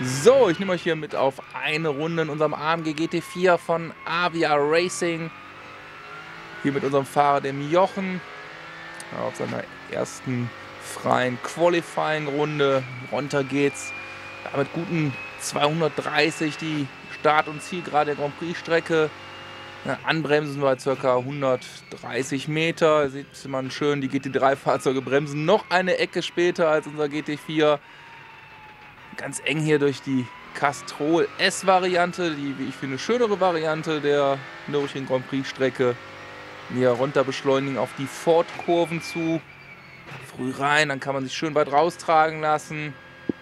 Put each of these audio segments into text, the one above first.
So, ich nehme euch hier mit auf eine Runde in unserem AMG GT4 von Avia Racing. Hier mit unserem Fahrer, dem Jochen, auf seiner ersten freien Qualifying-Runde. Runter geht's. Ja, mit guten 230 die Start- und Zielgerade der Grand Prix-Strecke. Ja, anbremsen wir ca. 130 Meter. Da sieht man schön, die GT3-Fahrzeuge bremsen noch eine Ecke später als unser GT4. Ganz eng hier durch die Castrol S-Variante, die, wie ich finde, schönere Variante der Nürburgring Grand Prix-Strecke. Hier runter beschleunigen auf die Ford-Kurven zu. Früh rein, dann kann man sich schön weit raustragen lassen.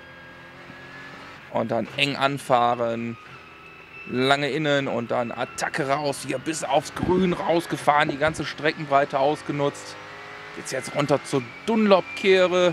Und dann eng anfahren. Lange innen und dann Attacke raus. Hier bis aufs Grün rausgefahren, die ganze Streckenbreite ausgenutzt. Jetzt runter zur Dunlop-Kehre.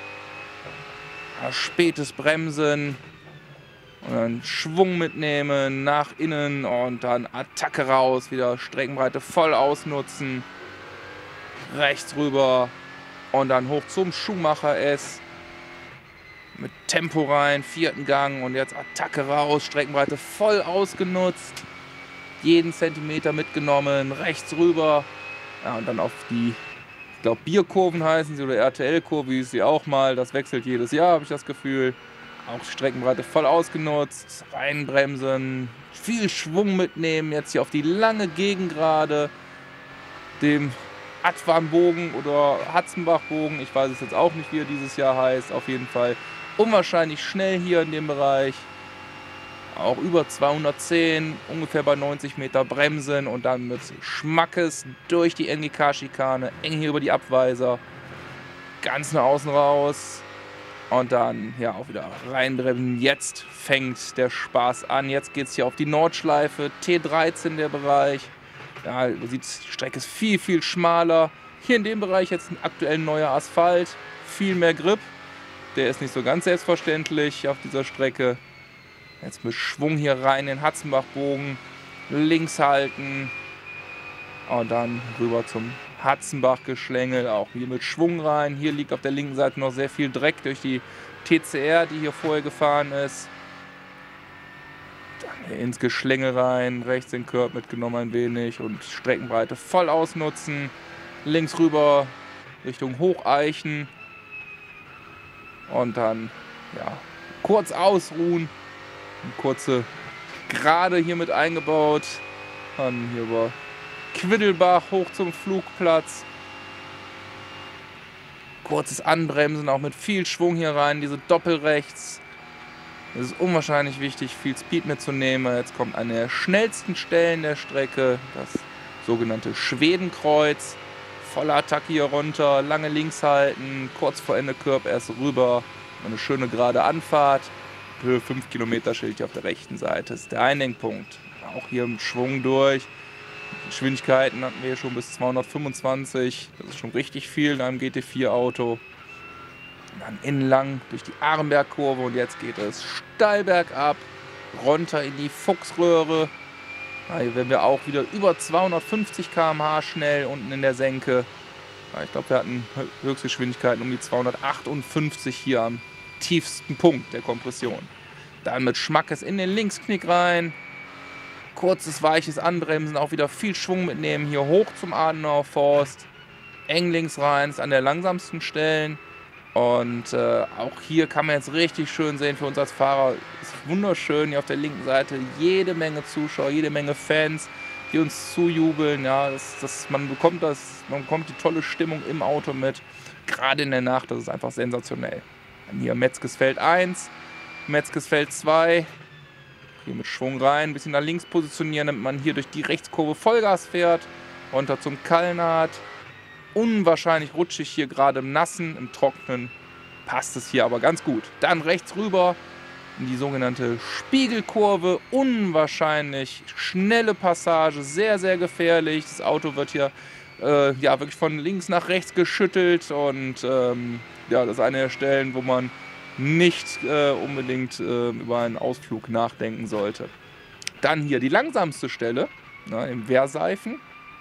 Spätes Bremsen. Und dann Schwung mitnehmen, nach innen und dann Attacke raus. Wieder Streckenbreite voll ausnutzen. Rechts rüber und dann hoch zum Schumacher S. Mit Tempo rein, vierten Gang und jetzt Attacke raus, Streckenbreite voll ausgenutzt. Jeden Zentimeter mitgenommen, rechts rüber. Ja, und dann auf die, ich glaube Bierkurven heißen sie oder RTL-Kurve, wie ist sie auch mal. Das wechselt jedes Jahr, habe ich das Gefühl. Auch Streckenbreite voll ausgenutzt, reinbremsen, viel Schwung mitnehmen. Jetzt hier auf die lange Gegengrade, dem Advan-Bogen oder Hatzenbach-Bogen. Ich weiß es jetzt auch nicht, wie er dieses Jahr heißt. Auf jeden Fall unwahrscheinlich schnell hier in dem Bereich. Auch über 210, ungefähr bei 90 Meter bremsen und dann mit Schmackes durch die NGK-Schikane, eng hier über die Abweiser, ganz nach außen raus und dann ja auch wieder reinbremsen. Jetzt fängt der Spaß an. Jetzt geht es hier auf die Nordschleife, T13 der Bereich. Ja, man sieht, die Strecke ist viel, viel schmaler. Hier in dem Bereich jetzt aktuell neuer Asphalt, viel mehr Grip. Der ist nicht so ganz selbstverständlich auf dieser Strecke. Jetzt mit Schwung hier rein in den Hatzenbach-Bogen. Links halten. Und dann rüber zum Hatzenbach-Geschlängel. Auch hier mit Schwung rein. Hier liegt auf der linken Seite noch sehr viel Dreck durch die TCR, die hier vorher gefahren ist. Dann hier ins Geschlängel rein. Rechts den Curb mitgenommen ein wenig. Und Streckenbreite voll ausnutzen. Links rüber Richtung Hocheichen. Und dann ja, kurz ausruhen. Eine kurze Gerade hier mit eingebaut. Dann hier über Quiddelbach hoch zum Flugplatz. Kurzes Anbremsen, auch mit viel Schwung hier rein. Diese Doppelrechts. Es ist unwahrscheinlich wichtig, viel Speed mitzunehmen. Jetzt kommt eine der schnellsten Stellen der Strecke. Das sogenannte Schwedenkreuz. Volle Attacke hier runter, lange links halten, kurz vor Ende Curb erst rüber. Eine schöne gerade Anfahrt. Höhe 5 Kilometer Schild hier auf der rechten Seite. Das ist der Einlenkpunkt. Auch hier im Schwung durch. Geschwindigkeiten hatten wir hier schon bis 225. Das ist schon richtig viel in einem GT4-Auto. Dann innen lang durch die Arenberg-Kurve und jetzt geht es steil bergab. Runter in die Fuchsröhre. Hier werden wir auch wieder über 250 km/h schnell unten in der Senke. Ich glaube, wir hatten Höchstgeschwindigkeiten um die 258 hier am tiefsten Punkt der Kompression. Dann mit Schmackes in den Linksknick rein. Kurzes, weiches Anbremsen, auch wieder viel Schwung mitnehmen. Hier hoch zum Adenauer Forst. Eng links rein, ist an der langsamsten Stellen. Und auch hier kann man jetzt richtig schön sehen für uns als Fahrer. Ist wunderschön hier auf der linken Seite. Jede Menge Zuschauer, jede Menge Fans, die uns zujubeln. Ja, man bekommt die tolle Stimmung im Auto mit. Gerade in der Nacht, das ist einfach sensationell. Dann hier Metzgesfeld 1, Metzgesfeld 2. Hier mit Schwung rein, ein bisschen nach links positionieren, damit man hier durch die Rechtskurve Vollgas fährt. Runter zum Kalnat. Unwahrscheinlich rutschig hier gerade im Nassen, im Trockenen passt es hier aber ganz gut. Dann rechts rüber in die sogenannte Spiegelkurve. Unwahrscheinlich schnelle Passage, sehr, sehr gefährlich. Das Auto wird hier ja, wirklich von links nach rechts geschüttelt und ja, das ist eine der Stellen, wo man nicht unbedingt über einen Ausflug nachdenken sollte. Dann hier die langsamste Stelle, im Wehrseifen.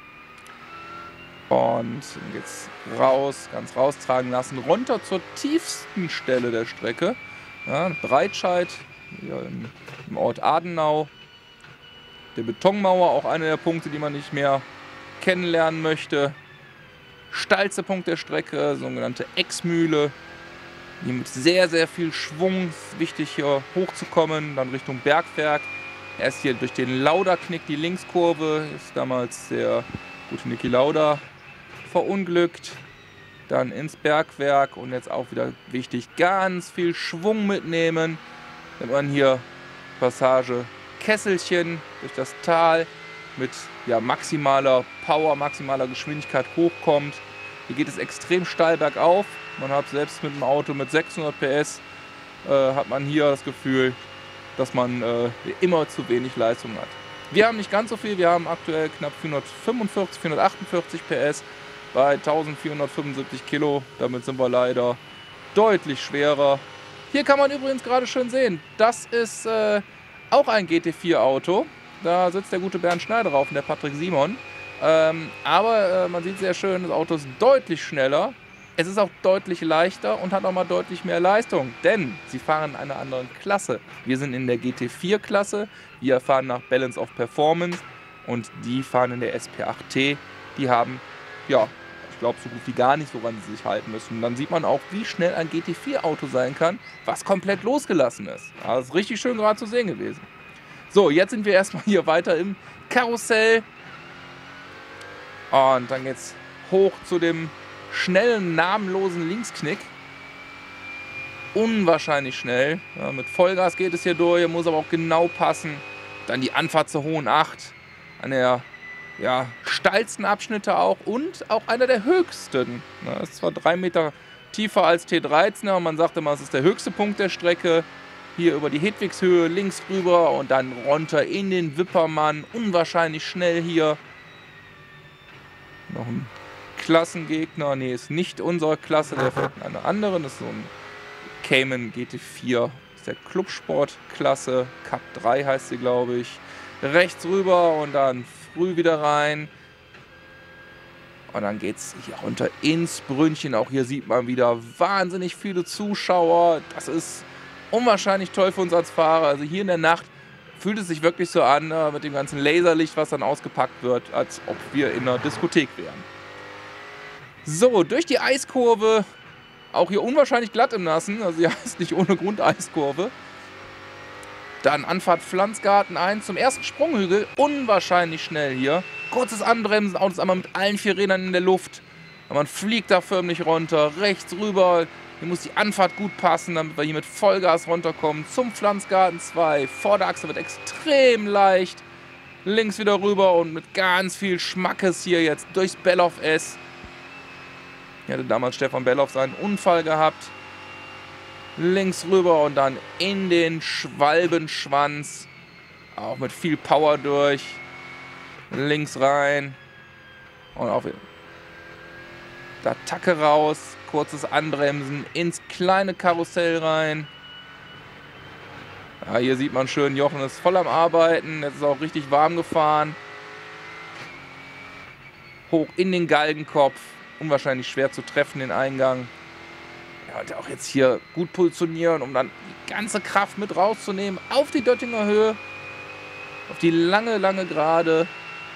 Und jetzt raus, ganz raustragen lassen, runter zur tiefsten Stelle der Strecke. Ja, Breitscheid hier im Ort Adenau. Der Betonmauer, auch einer der Punkte, die man nicht mehr kennenlernen möchte. Steilster Punkt der Strecke, sogenannte Exmühle. Hier mit sehr, sehr viel Schwung, wichtig hier hochzukommen, dann Richtung Bergwerk. Erst hier durch den Lauda-Knick, die Linkskurve, ist damals der gute Niki Lauda verunglückt. Dann ins Bergwerk und jetzt auch wieder wichtig, ganz viel Schwung mitnehmen. Wenn man hier Passage Kesselchen durch das Tal mit maximaler Power, maximaler Geschwindigkeit hochkommt. Hier geht es extrem steil bergauf. Man hat selbst mit einem Auto mit 600 PS hat man hier das Gefühl, dass man immer zu wenig Leistung hat. Wir haben nicht ganz so viel, wir haben aktuell knapp 445, 448 PS bei 1475 Kilo. Damit sind wir leider deutlich schwerer. Hier kann man übrigens gerade schön sehen, das ist auch ein GT4 Auto. Da sitzt der gute Bernd Schneider drauf und der Patrick Simon. Aber man sieht sehr schön, das Auto ist deutlich schneller. Es ist auch deutlich leichter und hat auch mal deutlich mehr Leistung, denn sie fahren in einer anderen Klasse. Wir sind in der GT4-Klasse, wir fahren nach Balance of Performance und die fahren in der SP8T. Die haben, ich glaube, so gut wie gar nicht, woran sie sich halten müssen. Und dann sieht man auch, wie schnell ein GT4-Auto sein kann, was komplett losgelassen ist. Das ist richtig schön gerade zu sehen gewesen. So, jetzt sind wir erstmal hier weiter im Karussell. Und dann geht's hoch zu dem schnellen, namenlosen Linksknick. Unwahrscheinlich schnell. Ja, mit Vollgas geht es hier durch, muss aber auch genau passen. Dann die Anfahrt zur Hohen Acht. An der steilsten Abschnitte auch und auch einer der höchsten. Ja, das ist zwar 3 Meter tiefer als T13, aber man sagt immer, es ist der höchste Punkt der Strecke. Hier über die Hedwigshöhe links rüber und dann runter in den Wippermann. Unwahrscheinlich schnell hier. Noch ein Klassengegner. Ne, ist nicht unsere Klasse, der fährt in einer anderen. Das ist so ein Cayman GT4. Das ist der Clubsport-Klasse. Cup 3 heißt sie, glaube ich. Rechts rüber und dann früh wieder rein. Und dann geht es hier runter ins Brünnchen. Auch hier sieht man wieder wahnsinnig viele Zuschauer. Das ist unwahrscheinlich toll für uns als Fahrer. Also hier in der Nacht fühlt es sich wirklich so an, mit dem ganzen Laserlicht, was dann ausgepackt wird, als ob wir in einer Diskothek wären. So, durch die Eiskurve. Auch hier unwahrscheinlich glatt im Nassen. Also hier heißt nicht ohne Grund Eiskurve. Dann Anfahrt Pflanzgarten ein zum ersten Sprunghügel. Unwahrscheinlich schnell hier. Kurzes Anbremsen, Autos einmal mit allen 4 Rädern in der Luft. Und man fliegt da förmlich runter. Rechts rüber. Hier muss die Anfahrt gut passen, damit wir hier mit Vollgas runterkommen. Zum Pflanzgarten 2. Vorderachse wird extrem leicht. Links wieder rüber und mit ganz viel Schmackes hier jetzt durchs Bellof S. Hier hatte damals Stefan Bellof seinen Unfall gehabt. Links rüber und dann in den Schwalbenschwanz. Auch mit viel Power durch. Links rein. Und auf die Attacke raus. Kurzes Anbremsen ins kleine Karussell rein. Ja, hier sieht man schön, Jochen ist voll am Arbeiten. Jetzt ist auch richtig warm gefahren. Hoch in den Galgenkopf. Unwahrscheinlich schwer zu treffen, den Eingang. Ja, und auch jetzt hier gut positionieren, um dann die ganze Kraft mit rauszunehmen. Auf die Döttinger Höhe. Auf die lange, lange Gerade.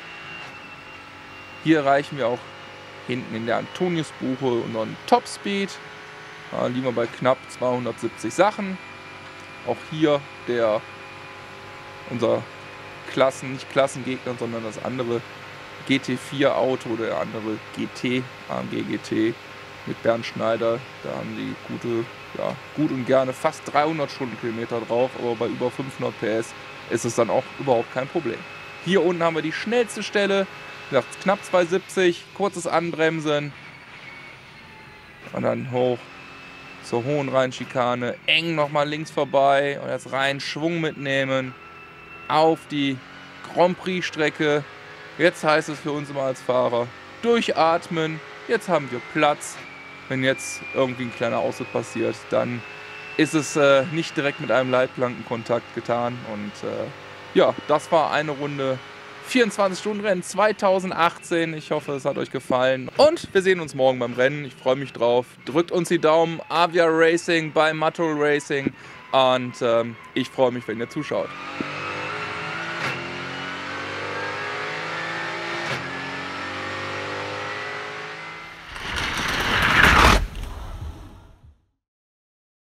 Hier erreichen wir auch hinten in der Antoniusbuche unseren Topspeed. Da liegen wir bei knapp 270 Sachen. Auch hier unser nicht Klassengegner, sondern das andere GT4 Auto, der andere GT, AMG GT mit Bernd Schneider. Da haben die gut und gerne fast 300 Stundenkilometer drauf, aber bei über 500 PS ist es dann auch überhaupt kein Problem. Hier unten haben wir die schnellste Stelle, wie gesagt, knapp 270, kurzes Anbremsen und dann hoch zur Hohenrheinschikane, eng nochmal links vorbei und jetzt rein Schwung mitnehmen auf die Grand Prix Strecke. Jetzt heißt es für uns immer als Fahrer, durchatmen, jetzt haben wir Platz. Wenn jetzt irgendwie ein kleiner Ausritt passiert, dann ist es nicht direkt mit einem Leitplankenkontakt getan. Und das war eine Runde 24-Stunden-Rennen 2018. Ich hoffe, es hat euch gefallen. Und wir sehen uns morgen beim Rennen. Ich freue mich drauf. Drückt uns die Daumen. Avia Racing bei Mattul Racing. Und ich freue mich, wenn ihr zuschaut.